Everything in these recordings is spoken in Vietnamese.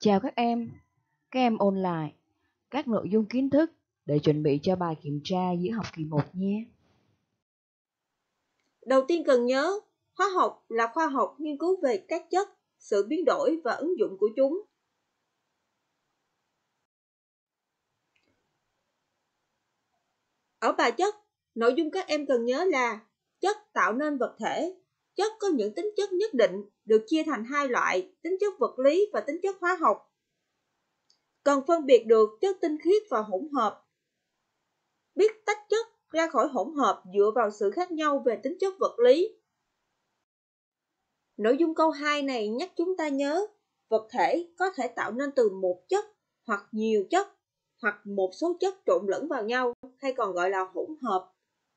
Chào các em ôn lại các nội dung kiến thức để chuẩn bị cho bài kiểm tra giữa học kỳ 1 nhé. Đầu tiên cần nhớ, hóa học là khoa học nghiên cứu về các chất, sự biến đổi và ứng dụng của chúng. Ở bài chất, nội dung các em cần nhớ là chất tạo nên vật thể. Chất có những tính chất nhất định được chia thành hai loại, tính chất vật lý và tính chất hóa học. Cần phân biệt được chất tinh khiết và hỗn hợp. Biết tách chất ra khỏi hỗn hợp dựa vào sự khác nhau về tính chất vật lý. Nội dung câu 2 này nhắc chúng ta nhớ, vật thể có thể tạo nên từ một chất hoặc nhiều chất hoặc một số chất trộn lẫn vào nhau hay còn gọi là hỗn hợp.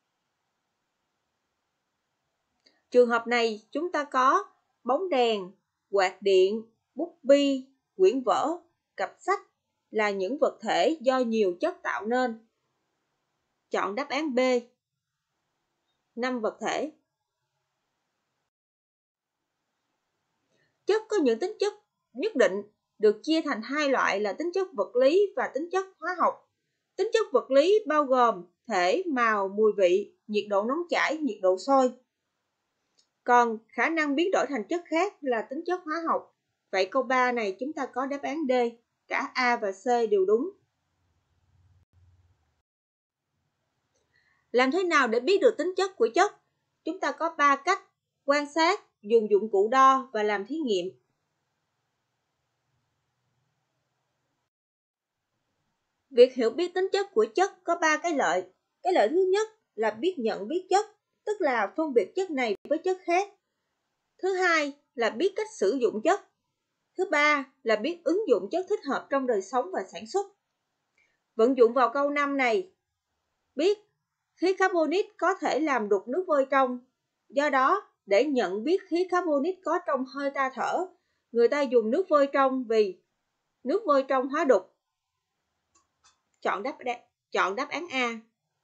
Trường hợp này chúng ta có bóng đèn, quạt điện, bút bi, quyển vở, cặp sách là những vật thể do nhiều chất tạo nên. Chọn đáp án B. 5 vật thể. Chất có những tính chất nhất định được chia thành hai loại là tính chất vật lý và tính chất hóa học. Tính chất vật lý bao gồm thể, màu, mùi vị, nhiệt độ nóng chảy, nhiệt độ sôi. Còn khả năng biến đổi thành chất khác là tính chất hóa học. Vậy câu 3 này chúng ta có đáp án D, cả A và C đều đúng. Làm thế nào để biết được tính chất của chất? Chúng ta có 3 cách: quan sát, dùng dụng cụ đo và làm thí nghiệm. Việc hiểu biết tính chất của chất có 3 cái lợi. Cái lợi thứ nhất là biết nhận biết chất, tức là phân biệt chất này với chất khác. Thứ hai là biết cách sử dụng chất. Thứ ba là biết ứng dụng chất thích hợp trong đời sống và sản xuất. Vận dụng vào câu 5 này, biết khí carbonic có thể làm đục nước vôi trong. Do đó, để nhận biết khí carbonic có trong hơi ta thở, người ta dùng nước vôi trong vì nước vôi trong hóa đục. Chọn đáp án A.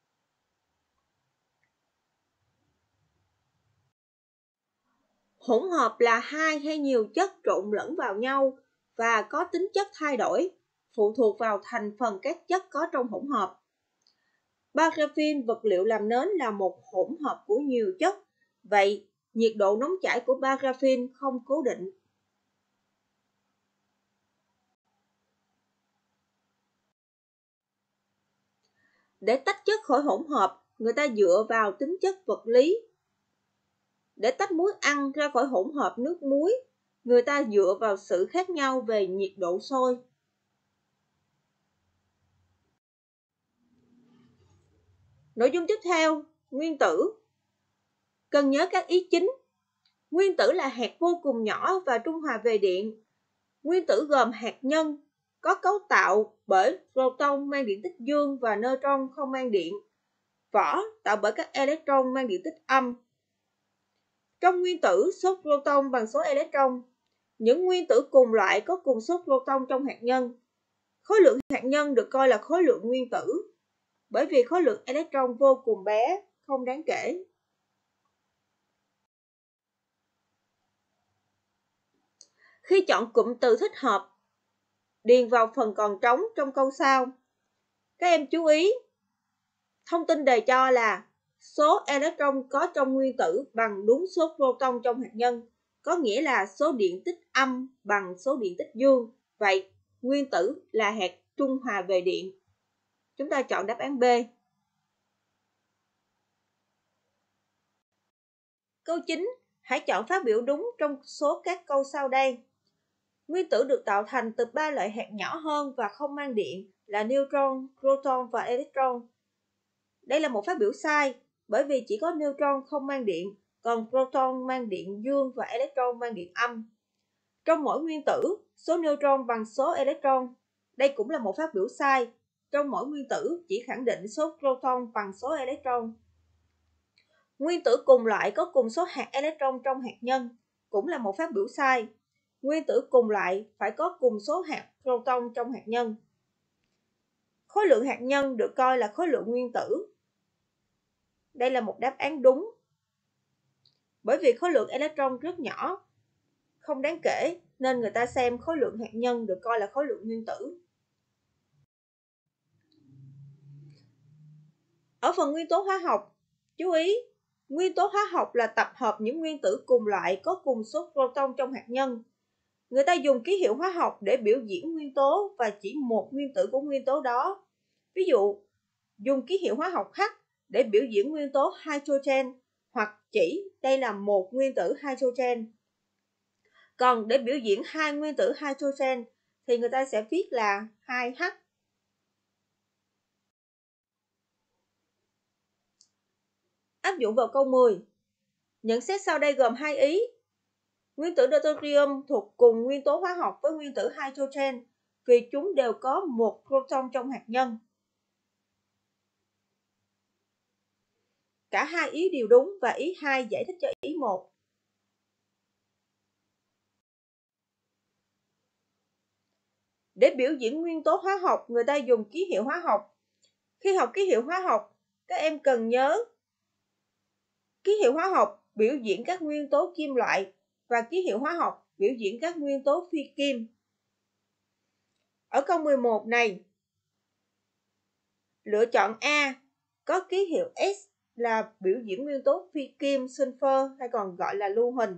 Hỗn hợp là hai hay nhiều chất trộn lẫn vào nhau và có tính chất thay đổi, phụ thuộc vào thành phần các chất có trong hỗn hợp. Paraffin, vật liệu làm nến, là một hỗn hợp của nhiều chất. Vậy, nhiệt độ nóng chảy của paraffin không cố định. Để tách chất khỏi hỗn hợp, người ta dựa vào tính chất vật lý. Để tách muối ăn ra khỏi hỗn hợp nước muối, người ta dựa vào sự khác nhau về nhiệt độ sôi. Nội dung tiếp theo, nguyên tử. Cần nhớ các ý chính. Nguyên tử là hạt vô cùng nhỏ và trung hòa về điện. Nguyên tử gồm hạt nhân, có cấu tạo bởi proton mang điện tích dương và neutron không mang điện. Vỏ tạo bởi các electron mang điện tích âm. Trong nguyên tử, số proton bằng số electron. Những nguyên tử cùng loại có cùng số proton trong hạt nhân. Khối lượng hạt nhân được coi là khối lượng nguyên tử, bởi vì khối lượng electron vô cùng bé, không đáng kể. Khi chọn cụm từ thích hợp, điền vào phần còn trống trong câu sau. Các em chú ý, thông tin đề cho là số electron có trong nguyên tử bằng đúng số proton trong hạt nhân, có nghĩa là số điện tích âm bằng số điện tích dương. Vậy, nguyên tử là hạt trung hòa về điện. Chúng ta chọn đáp án B. Câu 9. Hãy chọn phát biểu đúng trong số các câu sau đây. Nguyên tử được tạo thành từ 3 loại hạt nhỏ hơn và không mang điện là neutron, proton và electron. Đây là một phát biểu sai, bởi vì chỉ có neutron không mang điện, còn proton mang điện dương và electron mang điện âm. Trong mỗi nguyên tử, số neutron bằng số electron. Đây cũng là một phát biểu sai. Trong mỗi nguyên tử chỉ khẳng định số proton bằng số electron. Nguyên tử cùng loại có cùng số hạt electron trong hạt nhân, cũng là một phát biểu sai. Nguyên tử cùng loại phải có cùng số hạt proton trong hạt nhân. Khối lượng hạt nhân được coi là khối lượng nguyên tử. Đây là một đáp án đúng, bởi vì khối lượng electron rất nhỏ, không đáng kể, nên người ta xem khối lượng hạt nhân được coi là khối lượng nguyên tử. Ở phần nguyên tố hóa học, chú ý, nguyên tố hóa học là tập hợp những nguyên tử cùng loại có cùng số proton trong hạt nhân. Người ta dùng ký hiệu hóa học để biểu diễn nguyên tố và chỉ một nguyên tử của nguyên tố đó. Ví dụ, dùng ký hiệu hóa học H để biểu diễn nguyên tố hydrogen hoặc chỉ đây là một nguyên tử hydrogen. Còn để biểu diễn hai nguyên tử hydrogen thì người ta sẽ viết là 2H. Áp dụng vào câu 10. Nhận xét sau đây gồm 2 ý. Nguyên tử deuterium thuộc cùng nguyên tố hóa học với nguyên tử hydrogen vì chúng đều có một proton trong hạt nhân. Cả hai ý đều đúng và ý 2 giải thích cho ý 1. Để biểu diễn nguyên tố hóa học, người ta dùng ký hiệu hóa học. Khi học ký hiệu hóa học, các em cần nhớ ký hiệu hóa học biểu diễn các nguyên tố kim loại và ký hiệu hóa học biểu diễn các nguyên tố phi kim. Ở câu 11 này, lựa chọn A có ký hiệu S là biểu diễn nguyên tố phi kim sulfur hay còn gọi là lưu huỳnh.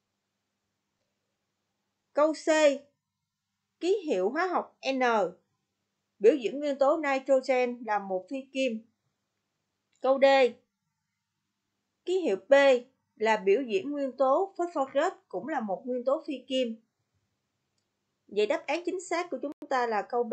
Câu C, ký hiệu hóa học N biểu diễn nguyên tố nitrogen là một phi kim. Câu D, ký hiệu P là biểu diễn nguyên tố phosphorus cũng là một nguyên tố phi kim. Vậy đáp án chính xác của chúng ta là câu B.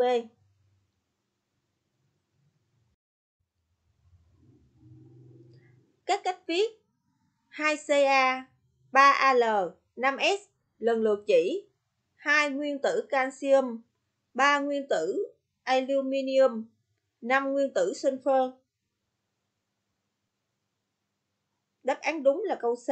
Các cách viết 2Ca, 3Al, 5S lần lượt chỉ 2 nguyên tử canxium, 3 nguyên tử aluminium, 5 nguyên tử sulfur. Đáp án đúng là câu C.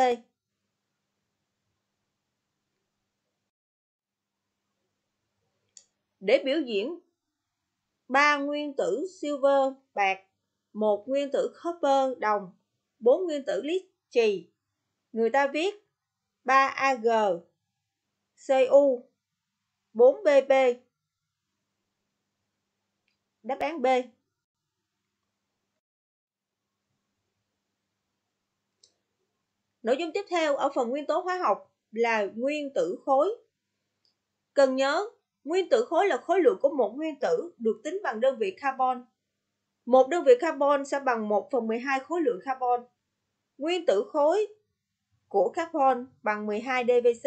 Để biểu diễn 3 nguyên tử silver bạc, 1 nguyên tử copper đồng, 4 nguyên tử lead chì, người ta viết 3Ag, Cu, 4Pp. Đáp án B. Nội dung tiếp theo ở phần nguyên tố hóa học là nguyên tử khối. Cần nhớ, nguyên tử khối là khối lượng của một nguyên tử được tính bằng đơn vị carbon. Một đơn vị carbon sẽ bằng 1/12 khối lượng carbon. Nguyên tử khối của carbon bằng 12 dvc.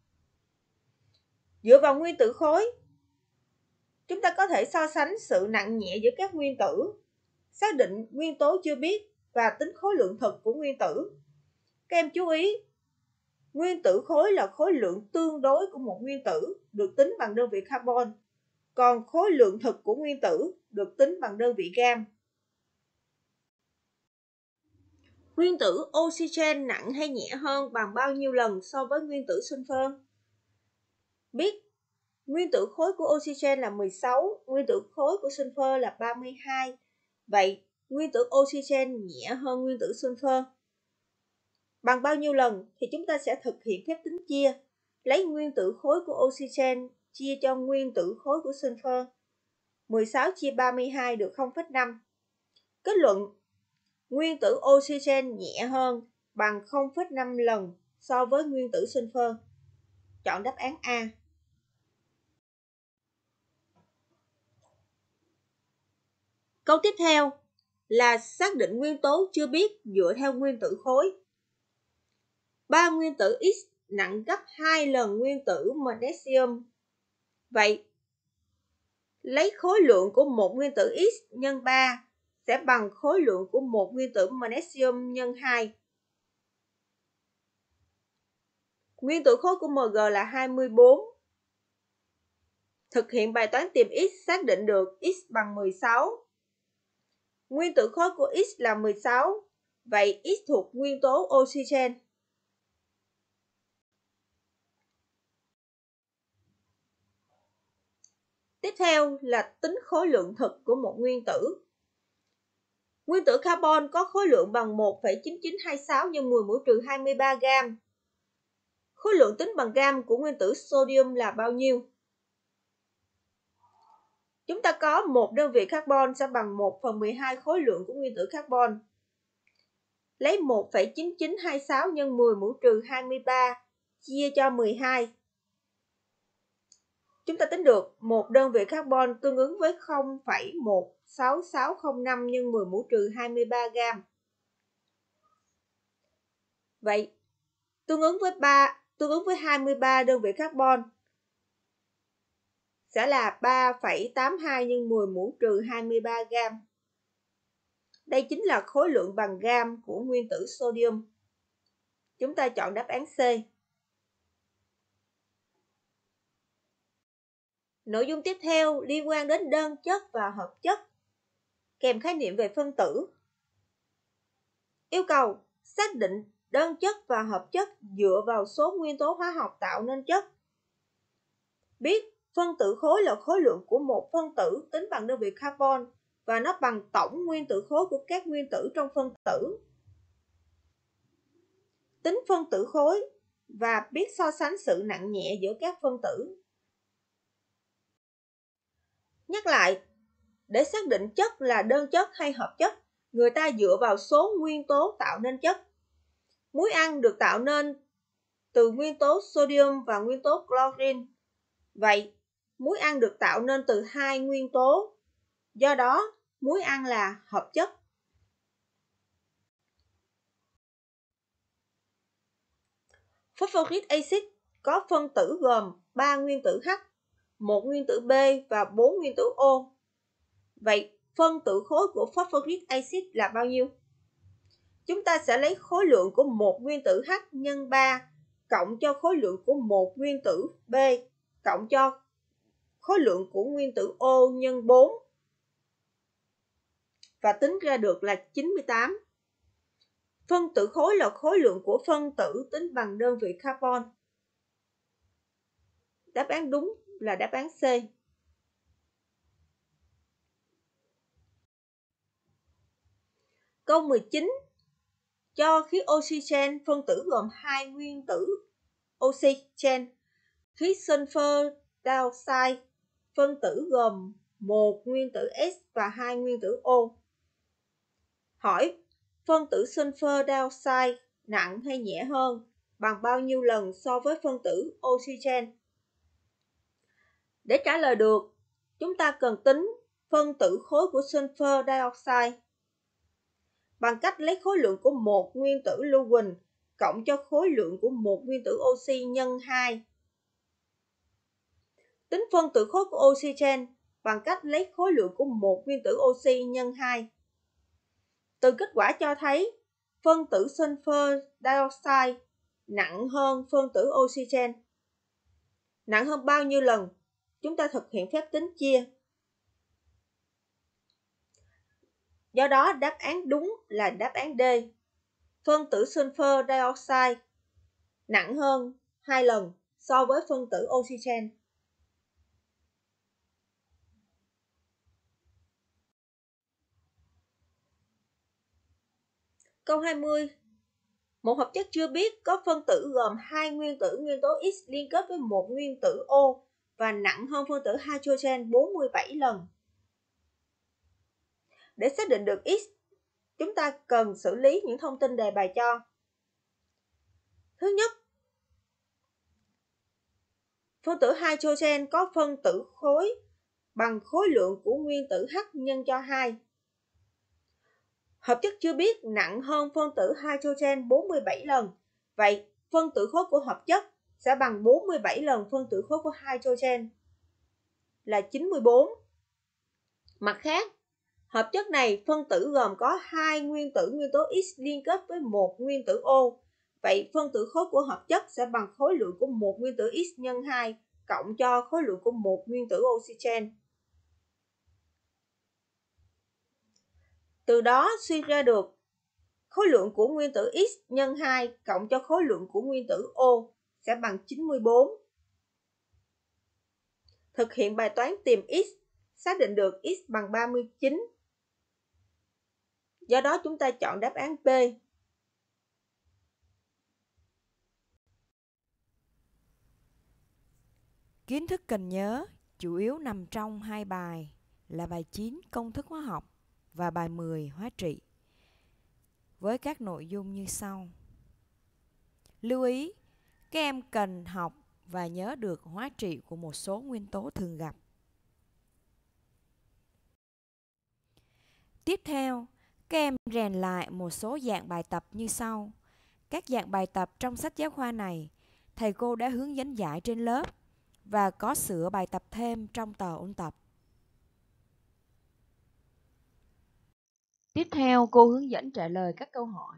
Dựa vào nguyên tử khối, chúng ta có thể so sánh sự nặng nhẹ giữa các nguyên tử, xác định nguyên tố chưa biết và tính khối lượng thực của nguyên tử. Các em chú ý, nguyên tử khối là khối lượng tương đối của một nguyên tử được tính bằng đơn vị carbon, còn khối lượng thực của nguyên tử được tính bằng đơn vị gam. Nguyên tử oxygen nặng hay nhẹ hơn bằng bao nhiêu lần so với nguyên tử sulfur? Biết nguyên tử khối của oxygen là 16, nguyên tử khối của sulfur là 32. Vậy nguyên tử oxygen nhẹ hơn nguyên tử sulfur bằng bao nhiêu lần thì chúng ta sẽ thực hiện phép tính chia. Lấy nguyên tử khối của oxygen chia cho nguyên tử khối của sulfur. 16 chia 32 được 0,5. Kết luận, nguyên tử oxygen nhẹ hơn bằng 0,5 lần so với nguyên tử sulfur. Chọn đáp án A. Câu tiếp theo là xác định nguyên tố chưa biết dựa theo nguyên tử khối. 3 nguyên tử X nặng gấp 2 lần nguyên tử magnesium. Vậy, lấy khối lượng của một nguyên tử X nhân 3 sẽ bằng khối lượng của một nguyên tử magnesium nhân 2. Nguyên tử khối của Mg là 24. Thực hiện bài toán tìm X xác định được X bằng 16. Nguyên tử khối của X là 16. Vậy X thuộc nguyên tố oxygen. Tiếp theo là tính khối lượng thực của một nguyên tử. Nguyên tử carbon có khối lượng bằng 1,9926 nhân 10 mũ trừ 23 gam. Khối lượng tính bằng gam của nguyên tử sodium là bao nhiêu? Chúng ta có một đơn vị carbon sẽ bằng 1/12 khối lượng của nguyên tử carbon. Lấy 1,9926 nhân 10 mũ trừ 23 chia cho 12. Chúng ta tính được một đơn vị carbon tương ứng với 0,16605 nhân 10 mũ trừ 23 gam. Vậy, tương ứng với 23 đơn vị carbon sẽ là 3,82 nhân 10 mũ trừ 23 gam. Đây chính là khối lượng bằng gam của nguyên tử sodium. Chúng ta chọn đáp án C. Nội dung tiếp theo liên quan đến đơn chất và hợp chất, kèm khái niệm về phân tử. Yêu cầu xác định đơn chất và hợp chất dựa vào số nguyên tố hóa học tạo nên chất. Biết phân tử khối là khối lượng của một phân tử tính bằng đơn vị carbon và nó bằng tổng nguyên tử khối của các nguyên tử trong phân tử. Tính phân tử khối và biết so sánh sự nặng nhẹ giữa các phân tử. Nhắc lại, để xác định chất là đơn chất hay hợp chất, người ta dựa vào số nguyên tố tạo nên chất. Muối ăn được tạo nên từ nguyên tố sodium và nguyên tố chlorine. Vậy, muối ăn được tạo nên từ hai nguyên tố. Do đó, muối ăn là hợp chất. Phosphoric acid có phân tử gồm 3 nguyên tử H, 1 nguyên tử B và 4 nguyên tử O. Vậy, phân tử khối của phosphoric acid là bao nhiêu? Chúng ta sẽ lấy khối lượng của một nguyên tử H nhân 3 cộng cho khối lượng của một nguyên tử B cộng cho khối lượng của nguyên tử O nhân 4 và tính ra được là 98. Phân tử khối là khối lượng của phân tử tính bằng đơn vị carbon. Đáp án đúng là đáp án C. Câu 19. Cho khí oxygen phân tử gồm hai nguyên tử oxygen, khí sulfur dioxide phân tử gồm một nguyên tử S và hai nguyên tử O. Hỏi, phân tử sulfur dioxide nặng hay nhẹ hơn, bằng bao nhiêu lần so với phân tử oxygen? Để trả lời được, chúng ta cần tính phân tử khối của sulfur dioxide bằng cách lấy khối lượng của một nguyên tử lưu huỳnh cộng cho khối lượng của một nguyên tử oxy nhân 2. Tính phân tử khối của oxygen bằng cách lấy khối lượng của một nguyên tử oxy nhân 2. Từ kết quả cho thấy, phân tử sulfur dioxide nặng hơn phân tử oxygen. Nặng hơn bao nhiêu lần? Chúng ta thực hiện phép tính chia. Do đó, đáp án đúng là đáp án D. Phân tử sulfur dioxide nặng hơn 2 lần so với phân tử oxygen. Câu 20. Một hợp chất chưa biết có phân tử gồm hai nguyên tử nguyên tố X liên kết với một nguyên tử O và nặng hơn phân tử hydrogen 47 lần. Để xác định được X, chúng ta cần xử lý những thông tin đề bài cho. Thứ nhất, phân tử hydrogen có phân tử khối bằng khối lượng của nguyên tử H nhân cho 2. Hợp chất chưa biết nặng hơn phân tử hydrogen 47 lần. Vậy, phân tử khối của hợp chất sẽ bằng 47 lần phân tử khối của hydrogen là 94. Mặt khác, hợp chất này phân tử gồm có hai nguyên tử nguyên tố X liên kết với một nguyên tử O. Vậy phân tử khối của hợp chất sẽ bằng khối lượng của một nguyên tử X nhân 2 cộng cho khối lượng của một nguyên tử oxygen. Từ đó suy ra được khối lượng của nguyên tử X nhân 2 cộng cho khối lượng của nguyên tử O sẽ bằng 94. Thực hiện bài toán tìm X, xác định được X bằng 39. Do đó chúng ta chọn đáp án B. Kiến thức cần nhớ chủ yếu nằm trong hai bài là bài 9 công thức hóa học và bài 10 hóa trị, với các nội dung như sau. Lưu ý, các em cần học và nhớ được hóa trị của một số nguyên tố thường gặp. Tiếp theo, các em rèn lại một số dạng bài tập như sau. Các dạng bài tập trong sách giáo khoa này, thầy cô đã hướng dẫn giải trên lớp và có sửa bài tập thêm trong tờ ôn tập. Tiếp theo, cô hướng dẫn trả lời các câu hỏi.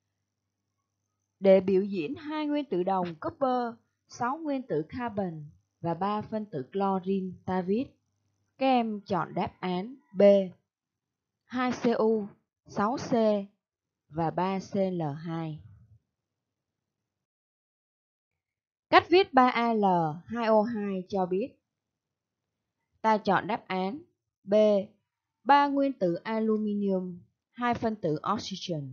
Để biểu diễn 2 nguyên tử đồng copper, 6 nguyên tử carbon và 3 phân tử chlorine, ta viết. Các em chọn đáp án B, 2Cu, 6C và 3Cl2. Cách viết 3Al, 2O2 cho biết. Ta chọn đáp án B, 3 nguyên tử aluminium, 2 phân tử oxygen.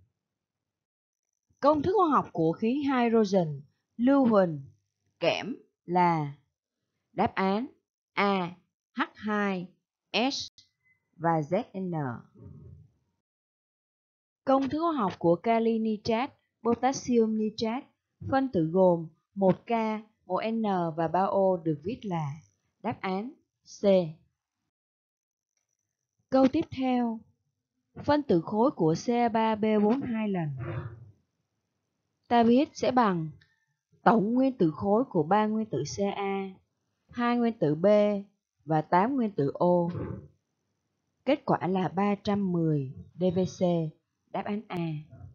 Công thức hóa học của khí hydrogen, lưu huỳnh, kẽm là đáp án A, H2S và Zn. Công thức hóa học của kali nitrat, potassium nitrat, phân tử gồm 1K, 1N và 3O được viết là đáp án C. Câu tiếp theo, phân tử khối của Ca3B4 2 lần. Ta biết sẽ bằng tổng nguyên tử khối của 3 nguyên tử Ca, 2 nguyên tử B và 8 nguyên tử O. Kết quả là 310 dvc, đáp án A.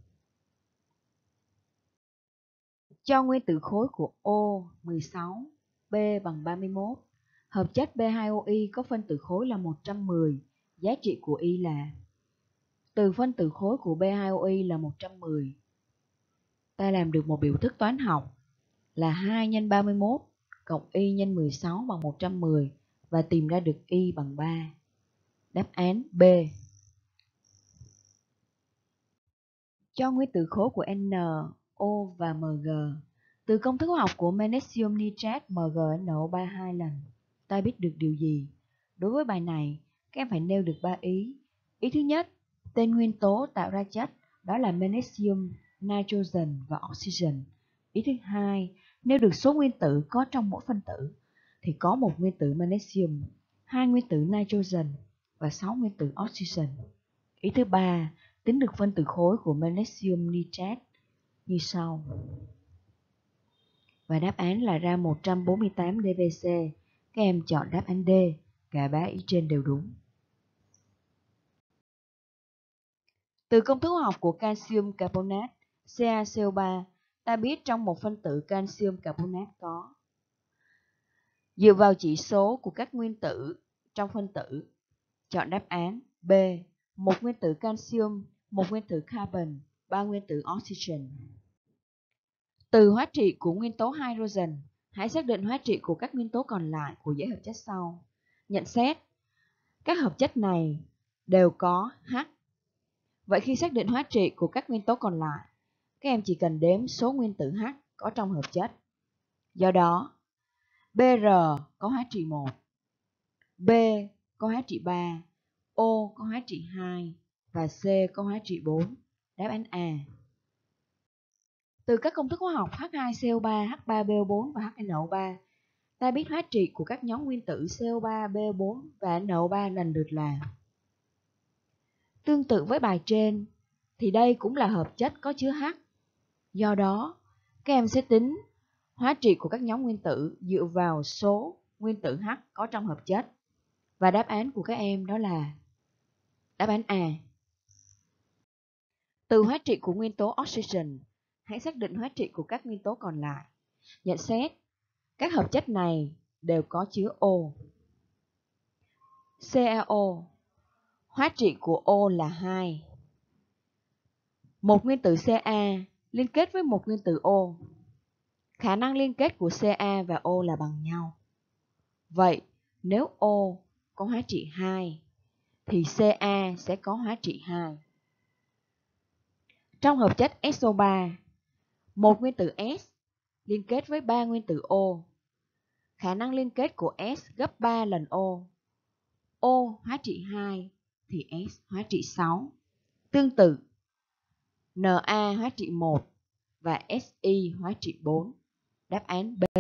Cho nguyên tử khối của O 16, B bằng 31. Hợp chất B2OI có phân tử khối là 110, giá trị của Y là. Từ phân tử khối của B2OI là 110. Ta làm được một biểu thức toán học là 2 x 31 cộng Y x 16 bằng 110 và tìm ra được Y bằng 3. Đáp án B. Cho nguyên tử khối của N, O và Mg. Từ công thức hóa học của magnesium nitrat MgNO3 2 lần, ta biết được điều gì? Đối với bài này, các em phải nêu được 3 ý. Ý thứ nhất, tên nguyên tố tạo ra chất, đó là magnesium, nitrogen và oxygen. Ý thứ hai, nêu được số nguyên tử có trong mỗi phân tử, thì có một nguyên tử magnesium, 2 nguyên tử nitrogen và 6 nguyên tử oxygen. Ý thứ ba, tính được phân tử khối của magnesium nitrat như sau. Và đáp án là ra 148 dvc. Các em chọn đáp án D, cả 3 ý trên đều đúng. Từ công thức hóa học của calcium carbonate, CaCO3, ta biết trong một phân tử calcium carbonate có. Dựa vào chỉ số của các nguyên tử trong phân tử, chọn đáp án B, một nguyên tử calcium, một nguyên tử carbon, 3 nguyên tử oxygen. Từ hóa trị của nguyên tố hydrogen, hãy xác định hóa trị của các nguyên tố còn lại của dãy hợp chất sau. Nhận xét, các hợp chất này đều có H. Vậy khi xác định hóa trị của các nguyên tố còn lại, các em chỉ cần đếm số nguyên tử H có trong hợp chất. Do đó, Br có hóa trị 1, B có hóa trị 3, O có hóa trị 2 và C có hóa trị 4. Đáp án A. Từ các công thức hóa học H2CO3, H3BO4 và HNO3, ta biết hóa trị của các nhóm nguyên tử CO3, BO4 và NO3 lần lượt là. Tương tự với bài trên, thì đây cũng là hợp chất có chứa H. Do đó, các em sẽ tính hóa trị của các nhóm nguyên tử dựa vào số nguyên tử H có trong hợp chất. Và đáp án của các em đó là đáp án A. Từ hóa trị của nguyên tố oxygen, hãy xác định hóa trị của các nguyên tố còn lại. Nhận xét, các hợp chất này đều có chứa O. CaO, hóa trị của O là 2. Một nguyên tử Ca liên kết với một nguyên tử O. Khả năng liên kết của Ca và O là bằng nhau. Vậy, nếu O có hóa trị 2, thì Ca sẽ có hóa trị 2. Trong hợp chất SO3, một nguyên tử S liên kết với 3 nguyên tử O. khả năng liên kết của S gấp 3 lần O. O hóa trị 2 thì S hóa trị 6. Tương tự, Na hóa trị 1 và Si hóa trị 4. Đáp án B.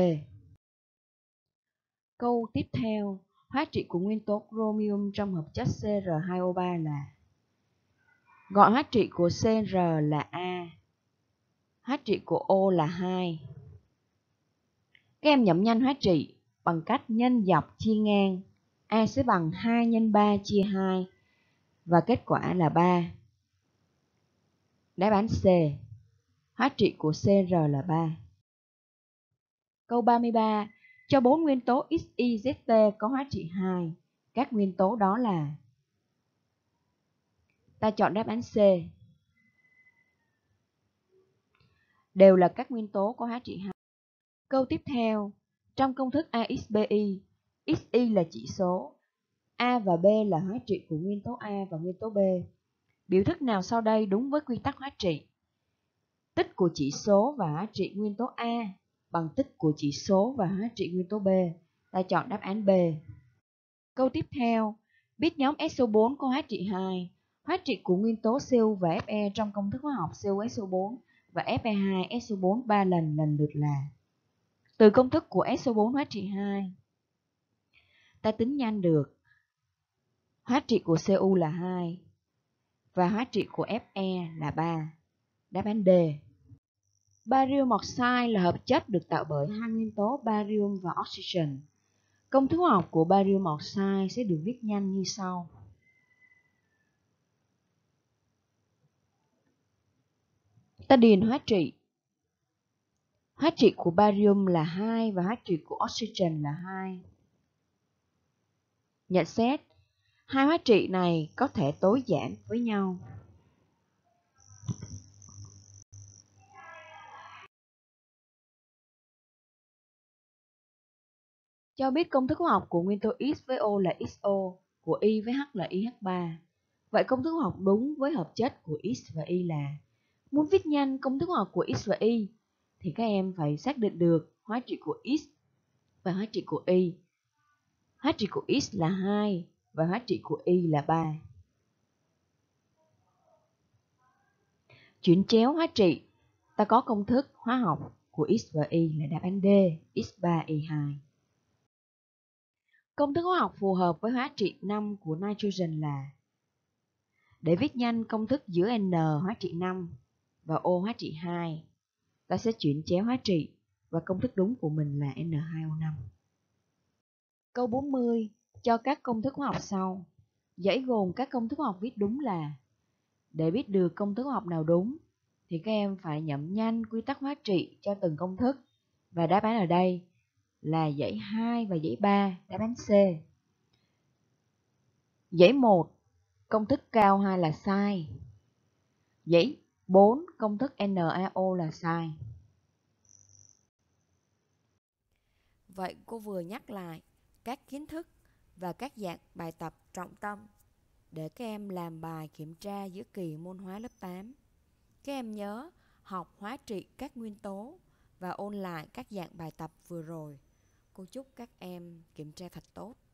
Câu tiếp theo, hóa trị của nguyên tố chromium trong hợp chất Cr2O3 là: gọi hóa trị của Cr là A, hóa trị của O là 2. Các em nhẩm nhanh hóa trị bằng cách nhân dọc chia ngang. A sẽ bằng 2 nhân 3 chia 2 và kết quả là 3. Đáp án C. Hóa trị của Cr là 3. Câu 33. Cho 4 nguyên tố XYZT có hóa trị 2. Các nguyên tố đó là: ta chọn đáp án C. Đều là các nguyên tố có hóa trị 2. Câu tiếp theo. Trong công thức AXBY, XY là chỉ số, A và B là hóa trị của nguyên tố A và nguyên tố B. Biểu thức nào sau đây đúng với quy tắc hóa trị? Tích của chỉ số và hóa trị nguyên tố A bằng tích của chỉ số và hóa trị nguyên tố B. Ta chọn đáp án B. Câu tiếp theo. Biết nhóm SO4 có hóa trị 2. Hóa trị của nguyên tố Cu và Fe trong công thức hóa học CuSO4 và Fe2SO4 3 lần lượt là: từ công thức của SO4 hóa trị 2, ta tính nhanh được hóa trị của Cu là 2 và hóa trị của Fe là 3. Đáp án D. Barium oxide là hợp chất được tạo bởi hai nguyên tố barium và oxygen. Công thức hóa học của barium oxide sẽ được viết nhanh như sau. Ta điền hóa trị. Hóa trị của barium là 2 và hóa trị của oxygen là 2. Nhận xét, hai hóa trị này có thể tối giản với nhau. Cho biết công thức hóa học của nguyên tố X với O là XO, của Y với H là IH3. Vậy công thức hóa học đúng với hợp chất của X và Y là: muốn viết nhanh công thức hóa học của X và Y thì các em phải xác định được hóa trị của X và hóa trị của Y. Hóa trị của X là 2 và hóa trị của Y là 3. Chuyển chéo hóa trị, ta có công thức hóa học của X và Y là đáp án D, X3Y2. Công thức hóa học phù hợp với hóa trị 5 của nitrogen là: để viết nhanh công thức giữa N hóa trị 5 và O hóa trị 2, ta sẽ chuyển chéo hóa trị và công thức đúng của mình là N2O5. Câu 40. Cho các công thức hóa học sau. Dãy gồm các công thức hóa học viết đúng là: để biết được công thức hóa học nào đúng thì các em phải nhẩm nhanh quy tắc hóa trị cho từng công thức. Và đáp án ở đây là dãy 2 và dãy 3, đáp án C. Dãy 1, công thức cao 2 là sai. Dãy 4, công thức NaO là sai. Vậy cô vừa nhắc lại các kiến thức và các dạng bài tập trọng tâm để các em làm bài kiểm tra giữa kỳ môn hóa lớp 8. Các em nhớ học hóa trị các nguyên tố và ôn lại các dạng bài tập vừa rồi. Cô chúc các em kiểm tra thật tốt.